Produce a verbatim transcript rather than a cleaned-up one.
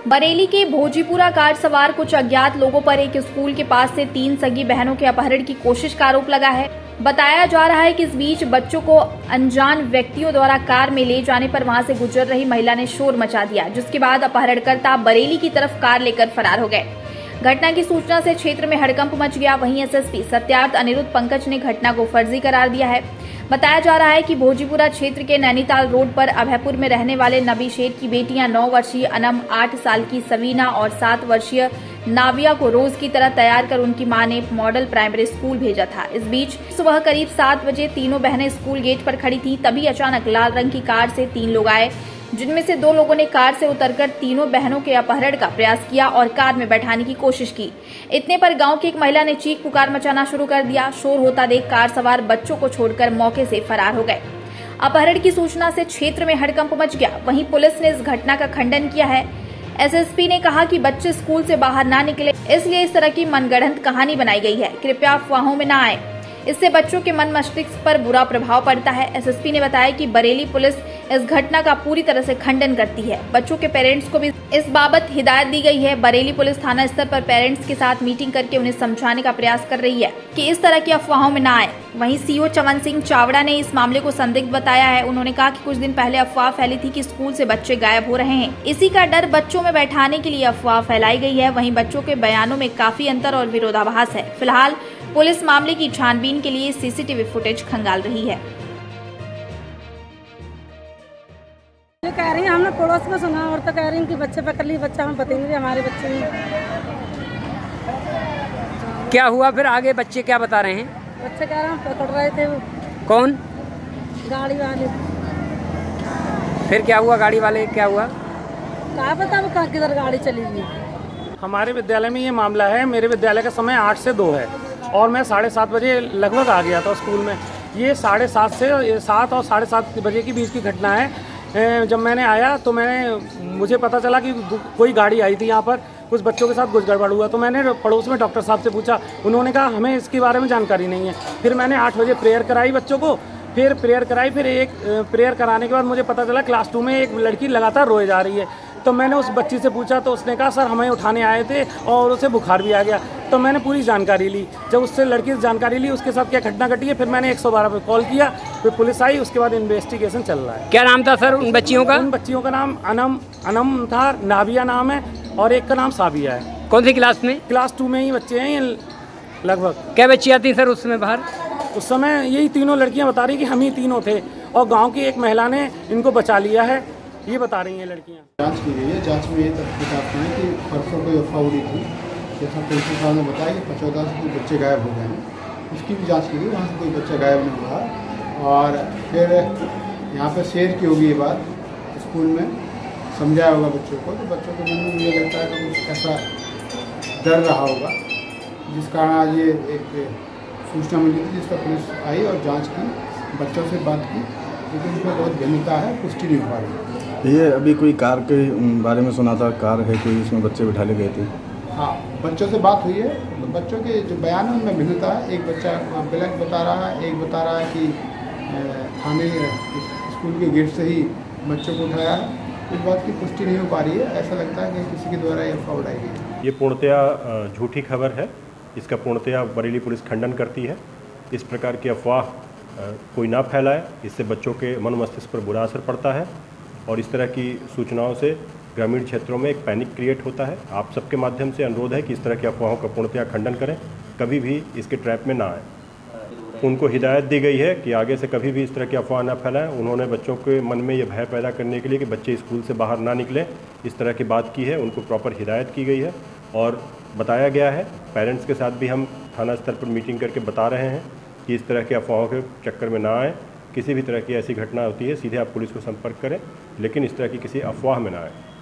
बरेली के भोजीपुरा कार सवार कुछ अज्ञात लोगों पर एक स्कूल के पास से तीन सगी बहनों के अपहरण की कोशिश का आरोप लगा है। बताया जा रहा है कि इस बीच बच्चों को अनजान व्यक्तियों द्वारा कार में ले जाने पर वहां से गुजर रही महिला ने शोर मचा दिया, जिसके बाद अपहरणकर्ता बरेली की तरफ कार लेकर फरार हो गए। घटना की सूचना से क्षेत्र में हड़कंप मच गया। वहीं एसएसपी सत्यार्थ अनिरुद्ध पंकज ने घटना को फर्जी करार दिया है। बताया जा रहा है कि भोजीपुरा क्षेत्र के नैनीताल रोड पर अभयपुर में रहने वाले नबी शेख की बेटियां नौ वर्षीय अनम, आठ साल की सवीना और सात वर्षीय नाविया को रोज की तरह तैयार कर उनकी मां ने मॉडल प्राइमरी स्कूल भेजा था। इस बीच सुबह करीब सात बजे तीनों बहनें स्कूल गेट पर खड़ी थी, तभी अचानक लाल रंग की कार से तीन लोग आए, जिनमें से दो लोगों ने कार से उतरकर तीनों बहनों के अपहरण का प्रयास किया और कार में बैठाने की कोशिश की। इतने पर गांव की एक महिला ने चीख पुकार मचाना शुरू कर दिया। शोर होता देख कार सवार बच्चों को छोड़कर मौके से फरार हो गए। अपहरण की सूचना से क्षेत्र में हड़कंप मच गया। वहीं पुलिस ने इस घटना का खंडन किया है। एसएसपी ने कहा कि बच्चे स्कूल से बाहर ना निकले, इसलिए इस तरह की मनगढ़ंत कहानी बनाई गई है। कृपया अफवाहों में न आए, इससे बच्चों के मन मस्तिष्क पर बुरा प्रभाव पड़ता है। एसएसपी ने बताया कि बरेली पुलिस इस घटना का पूरी तरह से खंडन करती है। बच्चों के पेरेंट्स को भी इस बाबत हिदायत दी गई है। बरेली पुलिस थाना स्तर पर पेरेंट्स के साथ मीटिंग करके उन्हें समझाने का प्रयास कर रही है कि इस तरह की अफवाहों में न आए। वहीं सीओ चमन सिंह चावड़ा ने इस मामले को संदिग्ध बताया है। उन्होंने कहा कि कुछ दिन पहले अफवाह फैली थी कि स्कूल से बच्चे गायब हो रहे हैं, इसी का डर बच्चों में बैठाने के लिए अफवाह फैलाई गई है। वहीं बच्चों के बयानों में काफी अंतर और विरोधाभास है। फिलहाल पुलिस मामले की छानबीन के लिए सीसीटीवी फुटेज खंगाल रही है। ये कह रही है, हमने पड़ोस में सुना और तो कह रही हैं कि बच्चे पकड़ लिए, बच्चा हम बताएंगे हमारे बच्चे में क्या हुआ। फिर आगे बच्चे क्या बता रहे हैं? बच्चे कह रहे हैं पकड़ रहे थे। वो कौन? गाड़ी वाले। फिर क्या हुआ? गाड़ी वाले क्या हुआ? क्या पता वो कहाँ किधर गाड़ी चली गई। हमारे विद्यालय में ये मामला है। मेरे विद्यालय का समय आठ से दो है और मैं साढ़े सात बजे लगभग आ गया था स्कूल में। ये साढ़े सात से सात और साढ़े सात बजे के बीच की घटना है। जब मैंने आया तो मैंने मुझे पता चला कि कोई गाड़ी आई थी यहाँ पर, कुछ बच्चों के साथ कुछ गड़बड़ हुआ। तो मैंने पड़ोस में डॉक्टर साहब से पूछा, उन्होंने कहा हमें इसके बारे में जानकारी नहीं है। फिर मैंने आठ बजे प्रेयर कराई बच्चों को, फिर प्रेयर कराई फिर एक प्रेयर कराने के बाद मुझे पता चला क्लास टू में एक लड़की लगातार रोए जा रही है। तो मैंने उस बच्ची से पूछा तो उसने कहा सर हमें उठाने आए थे और उसे बुखार भी आ गया। तो मैंने पूरी जानकारी ली। जब उससे लड़की से जानकारी ली उसके साथ क्या घटना घटी है, फिर मैंने एक सौ बारह पे कॉल किया, फिर पुलिस आई, उसके बाद इन्वेस्टिगेशन चल रहा है। क्या नाम था सर उन बच्चियों का? उन बच्चियों का नाम अनम अनम था, नाविया नाम है और एक का नाम साबिया है। कौन सी क्लास में? क्लास टू में ही बच्चे हैं लगभग। क्या बच्चियाँ थी सर उस समय बाहर? उस समय यही तीनों लड़कियाँ बता रही कि हम ही तीनों थे और गाँव की एक महिला ने इनको बचा लिया है, ये बता रही हैं लड़कियाँ। जांच की गई है। जांच में ये तथ्य सामने है कि परसों कोई अफवाह उड़ी थी, जैसा प्रिंसिपल साहब ने बताया कि पचौदा से कोई बच्चे गायब हो गए हैं। उसकी भी जांच की गई, वहाँ से कोई बच्चा गायब नहीं हुआ। और फिर यहाँ पे शेयर की होगी ये बात, स्कूल में समझाया होगा बच्चों को, तो बच्चों के मन में मुझे लगता है कि कुछ ऐसा डर रहा होगा, जिस कारण आज ये एक सूचना मिली थी, जिस पर पुलिस आई और जाँच की, बच्चों से बात की, लेकिन उसमें बहुत भिन्नता है, पुष्टि नहीं हो पा रही। ये अभी कोई कार के बारे में सुना था, कार है कोई, इसमें बच्चे बिठा ले गए थे। हाँ, बच्चों से बात हुई है, तो बच्चों के जो बयान है उनमें भिन्नता है। एक बच्चा ब्लैक बता रहा है, एक बता रहा है कि थाने स्कूल के गेट से ही बच्चों को उठाया है। इस बात की पुष्टि नहीं हो पा रही है। ऐसा लगता है कि किसी के द्वारा ये अफवाह उड़ाई गई है। ये पूर्णतया झूठी खबर है, इसका पूर्णतया बरेली पुलिस खंडन करती है। इस प्रकार की अफवाह कोई ना फैलाए, इससे बच्चों के मन मस्तिष्क पर बुरा असर पड़ता है और इस तरह की सूचनाओं से ग्रामीण क्षेत्रों में एक पैनिक क्रिएट होता है। आप सबके माध्यम से अनुरोध है कि इस तरह की अफवाहों का पूर्णतया खंडन करें, कभी भी इसके ट्रैप में ना आए। उनको हिदायत दी गई है कि आगे से कभी भी इस तरह की अफवाह ना फैलाएं। उन्होंने बच्चों के मन में ये भय पैदा करने के लिए कि बच्चे स्कूल से बाहर ना निकलें, इस तरह की बात की है। उनको प्रॉपर हिदायत की गई है और बताया गया है। पेरेंट्स के साथ भी हम थाना स्तर पर मीटिंग करके बता रहे हैं कि इस तरह के अफवाहों के चक्कर में ना आए। किसी भी तरह की ऐसी घटना होती है सीधे आप पुलिस को संपर्क करें, लेकिन इस तरह की किसी अफवाह में ना आए।